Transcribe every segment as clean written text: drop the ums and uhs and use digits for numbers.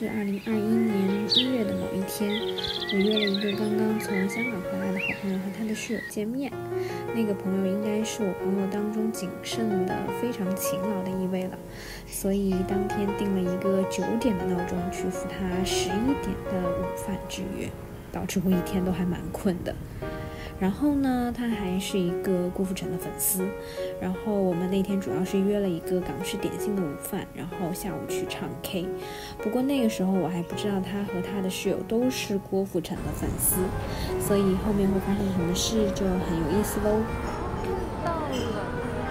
是2021年1月的某一天，我约了一个刚刚从香港回来的好朋友和他的室友见面。那个朋友应该是我朋友当中谨慎的、非常勤劳的一位了，所以当天定了一个9点的闹钟去赴他11点的午饭之约，导致我一天都还蛮困的。然后呢，他还是一个郭富城的粉丝，然后我们那天主要是约了一个港式点心的午饭，然后下午去唱 K。不过那个时候我还不知道他和他的室友都是郭富城的粉丝，所以后面会发生什么事就很有意思喽。 到了。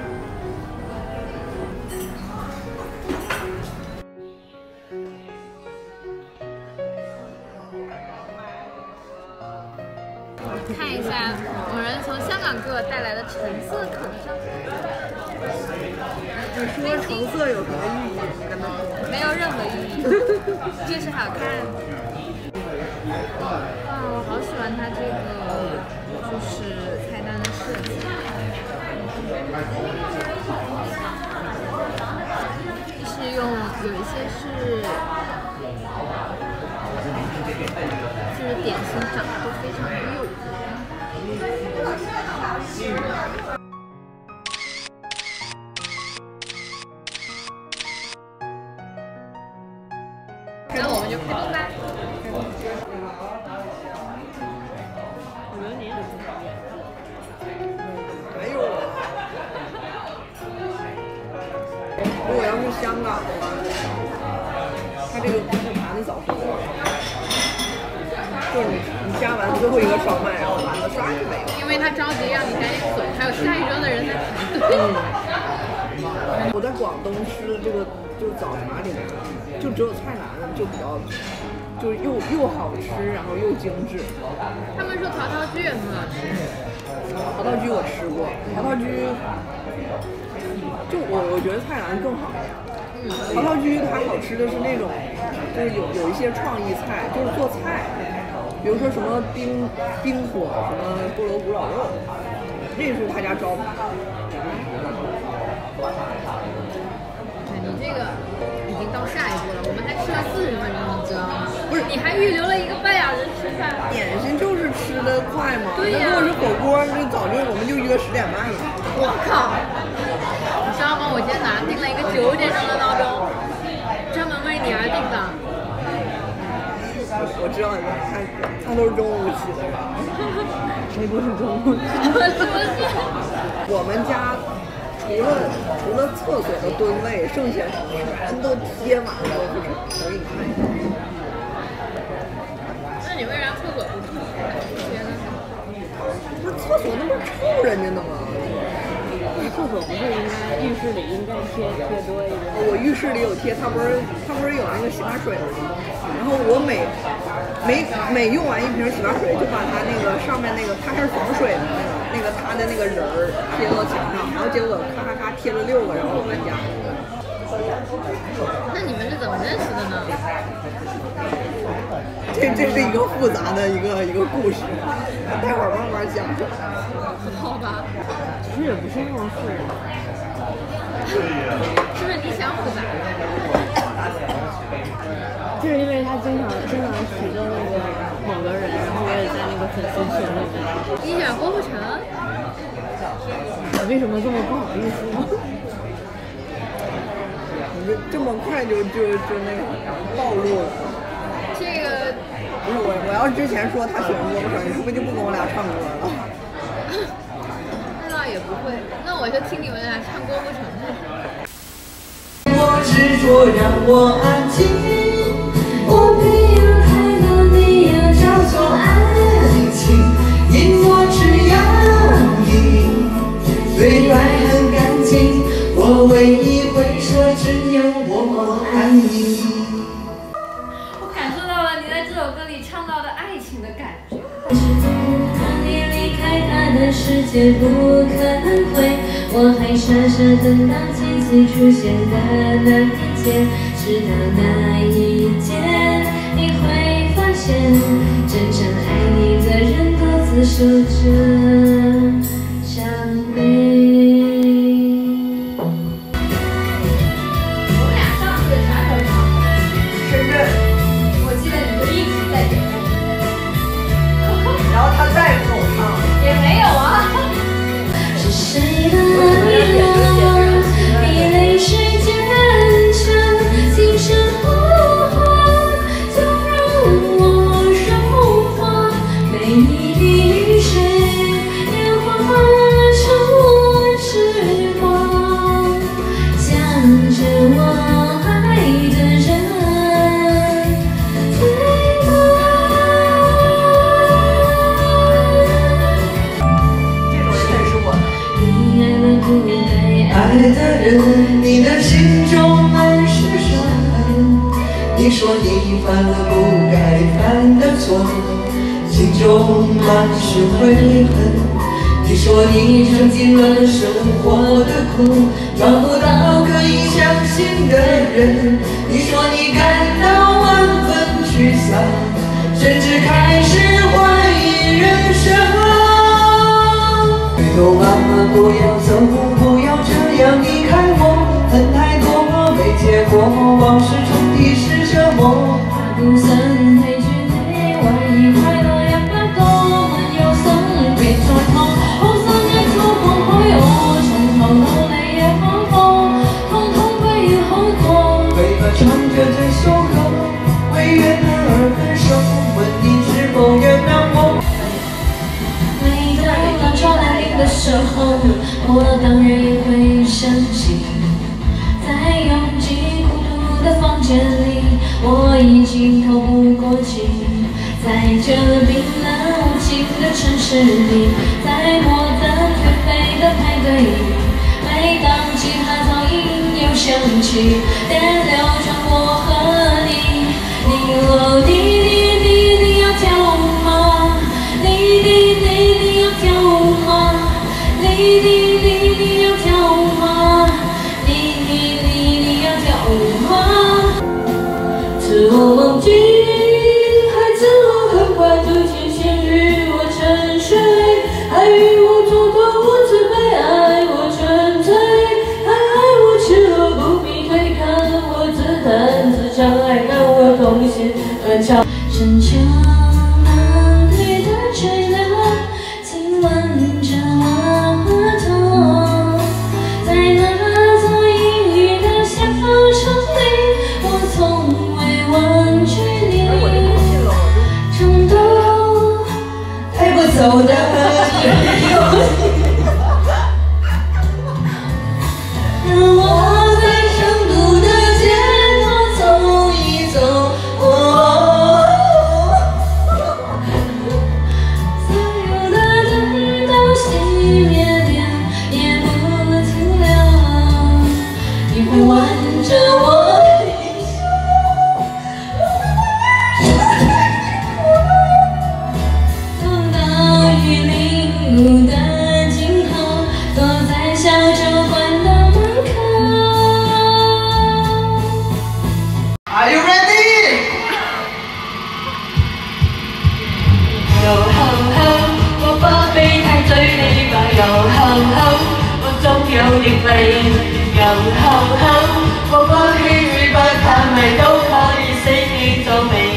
看一下某人从香港给我带来的橙色口罩。 你说橙色有什么寓意？跟他说。 没有任何意义，就是好看。哇，我好喜欢它这个就是菜单的设计。是用有一些是就是点心长得都非常的幼稚。然后我们就开动吧。 没有啊。如果要是香港的话，它这个盘子早熟了，就是你加完最后一个烧麦，然后盘子刷就没了。 因为他着急让你赶紧走，还有下一桌的人在排队。 我在广东吃的这个就是早茶里面，就只有菜篮子就比较，就是又好吃，然后又精致。 他们说陶陶居也很好吃。 陶陶居我吃过，陶陶居就我觉得菜篮更好。陶陶居它好吃的是那种，就是有一些创意菜，就是做菜，比如说什么冰火，什么菠萝古老肉，那是他家招牌。 你这个已经到下一步了，我们还吃了40分钟，你知道吗？不是，你还预留了1个半小时吃饭。 点心就是吃的快嘛。 对呀。 如果是火锅，那早就我们就约10点半了。 我靠！你知道吗？我今天早上定了一个9点钟的闹钟，专门为你而定的。 我知道，他都是中午起的。谁不是中午起的？我们家除了厕所的蹲位，剩下全都贴满了郭富城。我给你看一下。 那你为啥厕所不贴呢？ 那厕所那不是臭人家的吗？ 厕所不是应该浴室里应该贴多一点？ 我浴室里有贴，它不是有那个洗发水吗？然后我每用完一瓶洗发水，就把它那个上面那个它是防水的那个它的那个人儿贴到墙上，然后结果咔贴了6个，然后我搬家。 那你们是怎么认识的呢？ 这是一个复杂的一个故事，待会儿慢慢讲。 好吧。 其实也不是那么复杂。 是不是你想复杂？ 就是因为他经常提到那个某个人，然后我也在那个粉丝群里面。 你选郭富城？ 我为什么这么不好意思呢？ 你这么快就那个暴露了。 这个不是我要之前说他喜欢郭富城，你是不是就不跟我俩唱歌了？ 那倒也不会，那我就听你们俩唱郭富城去。 我执着让我安静，我没有太多理由叫做爱情，因我只要你对爱很干净，我唯一会说只有我爱你。 我感受到了你在这首歌里唱到的爱情的感觉。 当你离开他的世界不可能回，我还傻傻等到奇迹出现的那一天，直到那一天你会发现，真正爱你的人独自守着伤悲。 我们俩上次啥时候唱的？ 深圳。 爱的人，你的心中满是伤痕。你说你犯了不该犯的错，心中满是悔恨。你说你尝尽了生活的苦，找不到可以相信的人。你说你感到万分沮丧，甚至开始怀疑人生。回头妈妈不要走，不要这样离开我，恨太多没结果，往事重提是折磨。 孤身退去你懷疑快樂也不多，沒有生別再拖，好心一錯放開我，從頭到尾也看過，通通不要好過。 為何唱着這首歌，為怨恨而分手？問你是否原諒我？ 每當當初來臨的時候，我當然也會想起，在擁擠孤獨的房間裡，我已經透不過氣。在這冰冷無情的城市裡，在莫測頹廢的派對裡，每當吉他噪音又響起，電流將我和你，你滴滴滴要跳舞嗎？滴滴滴要跳舞嗎？滴滴滴要跳舞嗎？滴滴要跳舞嗎？自我夢境，孩子我很快就漸陷於我沉睡，愛與我蹉跎，我自卑，愛我純粹，愛我吃喝不必推看我自彈自唱，愛看我同弦斷腸。深秋嫩綠的垂柳，親吻着我頭，在那座陰鬱的小城裡，我從未忘記你。衝動帶不走的只有你。 讓我在成都的街頭走一走，所有的燈都熄滅了，也不停留，你會挽着我衣袖，走到玉林路的盡頭，坐在小酒館的門口。 Are you ready？ 又吼吼，我不必太追你吧。又吼吼，我總有逆味。又吼吼，我不虛不怕迷，都可以死記皺眉。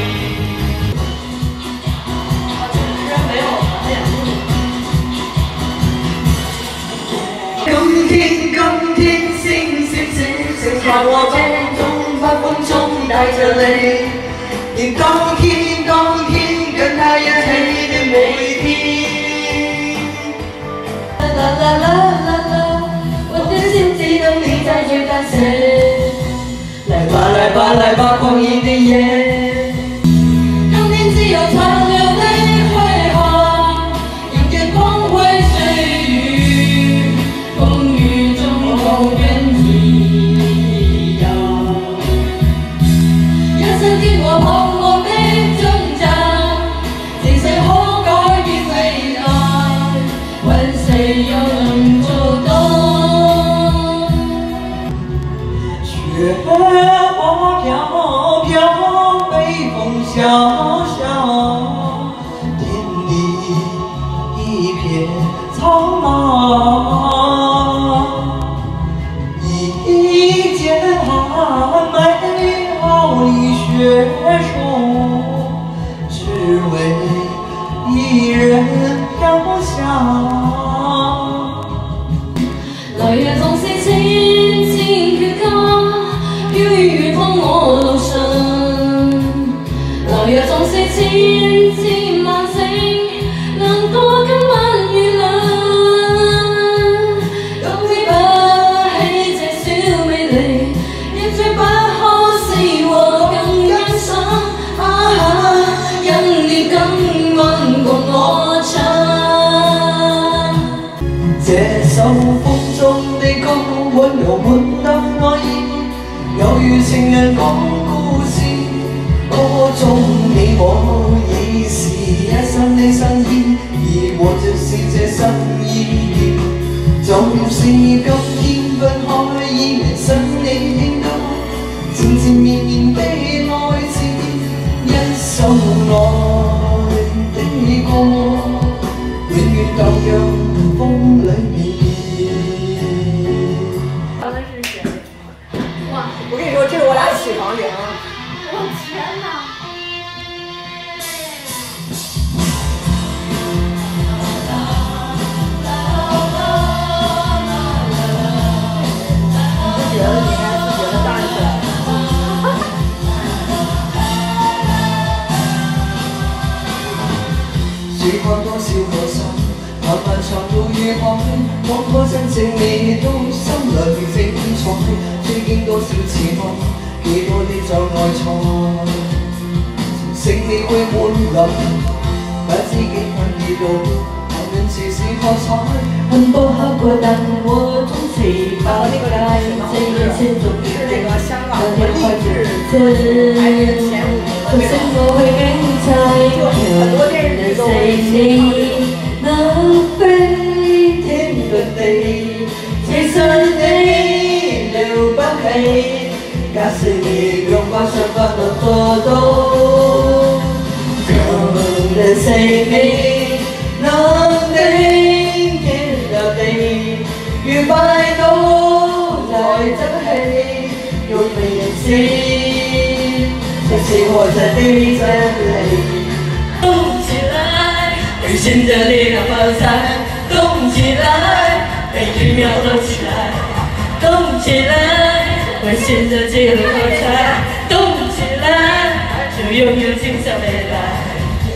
今天星閃閃，在我夢中發風中帶着你。你當天跟太陽黑的每天。 啦啦啦啦啦，我的心只有你在這感覺。 來吧來吧，狂野的夜。 當天只有殘留的輝煌，迎接光輝歲月，風雨中永遠一樣。一生經過彷徨的掙扎，情緒可改變未來，問誰又能做到？ 雪花飄飄，北風蕭蕭，天地一片蒼茫。一剪美好的雪手，只為一人遙想。 來日縱是千千闕歌，飄於風我路上。來日個溫柔滿得愛意，猶如情人講故事，歌中你我已是一生的新意，而活着是這新意義。就是今天分開，已明心你應該漸漸綿綿的愛字，一首愛的歌，永遠蕩漾風裏面。 我跟你说，这是我俩起床铃。 我天哪！ 觉得你应该自觉的站起来。 說過多少個心，慢慢藏到雨海，講過真正味道，心裏精彩。追經多少次愛，幾多的障礙賽，成你會滿臨，不知幾分幾度。時時喝彩，很多刻骨但我總期待，這一切總是這個香港的勵志排名前5名的這種，就很多電視劇都會寫。能飛天遁地，其實你了不起，假使你用過什麼能做到，更能誰你能。如拜倒在爭氣，用沒人心，這是活着的真理。動起來，危險的力量放開，動起來，每一秒動起來，動起來，危險的力量放開，動起來，就擁有精彩未來。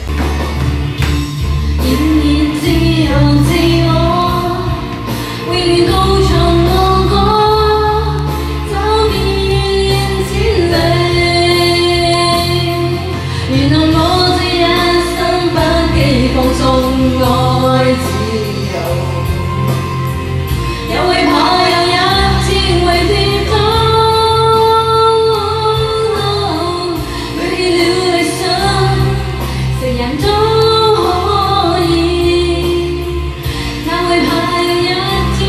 因你既有寂寞。為你勾成我過，早已眼睛淚，願能我這一生不羈放縱愛自由，也會怕有一天會跌倒，背棄了理想，誰人都可以，哪會怕有一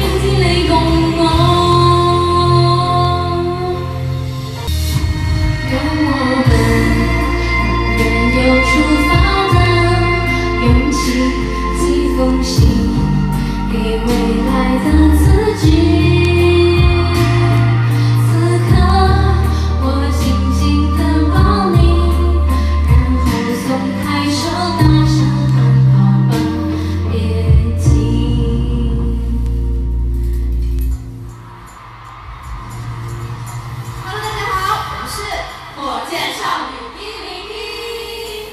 奉行給未來的自己，此刻我緊緊地抱你，然後鬆開手，大聲奔跑吧，別停。Hello， 大家好，我們是火箭少女101。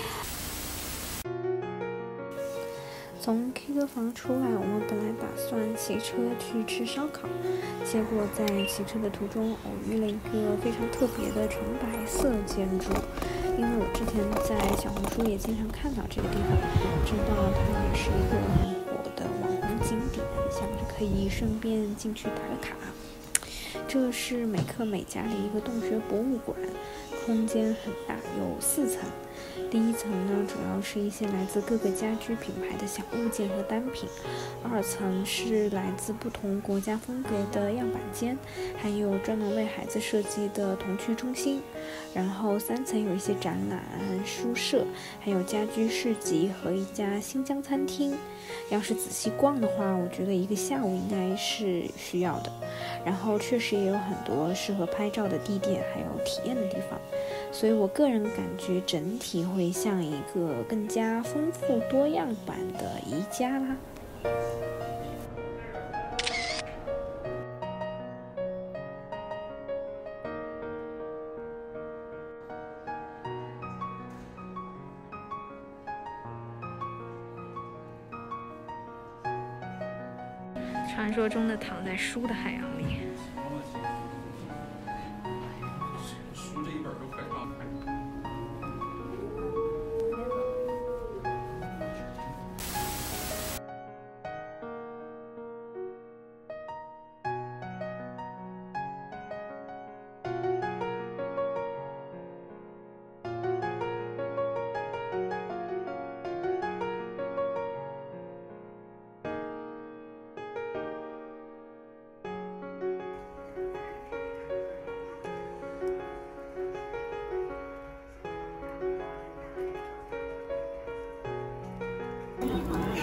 從 K 歌房出来，我们本来打算骑车去吃烧烤，结果在骑车的途中偶遇了一个非常特别的纯白色建筑。因为我之前在小红书也经常看到这个地方，知道它也是一个很火的网红景点，想着可以顺便进去打个卡。这是美克美家的一个洞穴博物馆，空间很大，有4层。第1层呢，主要是一些来自各个家居品牌的小物件和单品；2层是来自不同国家风格的样板间，还有专门为孩子设计的童趣中心。然后3层有一些展览、书舍，还有家居市集和一家新疆餐厅。要是仔细逛的话，我觉得1个下午应该是需要的。然后确实也有很多适合拍照的地点，还有体验的地方。所以我个人感觉整体会像一个更加丰富多样版的宜家啦。传说中的躺在书的海洋里。 书这一本都快看完。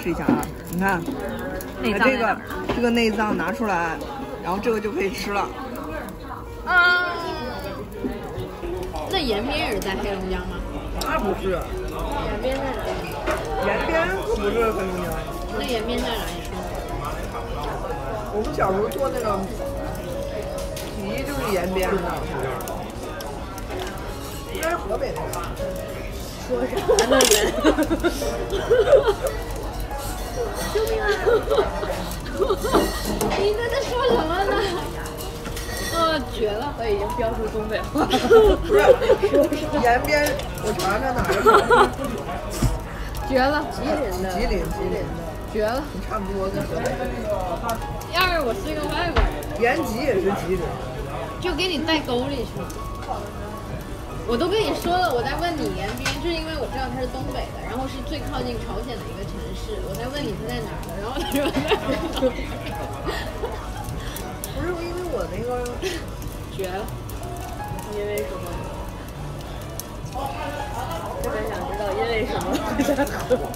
试一下啊，你看，把这个内脏拿出来，然后这个就可以吃了。 啊，那延边也是在黑龙江吗？ 那不是， 延边在哪里？ 延边可不是黑龙江。 那延边在哪里？ 我们小时候做那个皮就是延边的，应该是河北那个。 说啥呢人？救命啊！你在说什么呢？绝了！我已经标出东北话了。 不是，延边，我查查哪儿？ 绝了！吉林的。 吉林的。 绝了！ 差不多的。 要是我是个外国人， 延吉也是吉林， 就给你带沟里去。我都跟你说了，我在问你延边，就是因为我知道它是东北的，然后是最靠近朝鲜的一个城市。我在问你它在哪儿，然后他说不是因为我那个绝了，因为什么？特别想知道因为什么会在河北。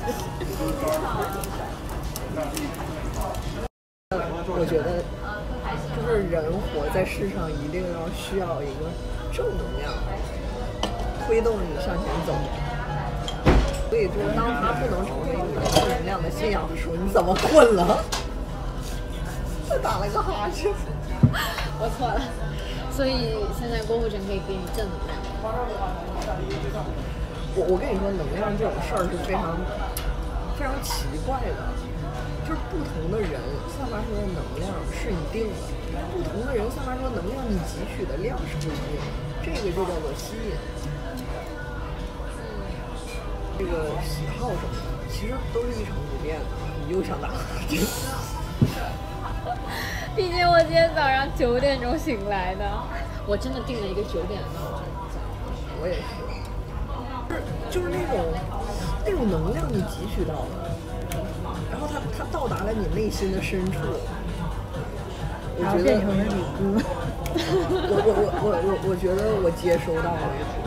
我觉得，就是人活在世上一定要需要一个正能量，推动你向前走。所以，就是当它不能成为你的正能量的信仰的时候，你怎么混了？我打了个哈欠。 我错了，所以现在郭富城可以给你正能量。 我跟你说，能量这种事儿是非常非常奇怪的。就是不同的人散发出的能量是一定的，不同的人散发出的能量，你汲取的量是不一定的，这个就叫做吸引。这个喜好什么的，其实都是一成不变的。你又想打哈欠？ 毕竟我今天早上9点钟醒来的，我真的定了一个9点的闹钟。 我也是，就是那种能量你汲取到了。然后它到达了你内心的深处，我觉得变成了你哥。我觉得我接收到了。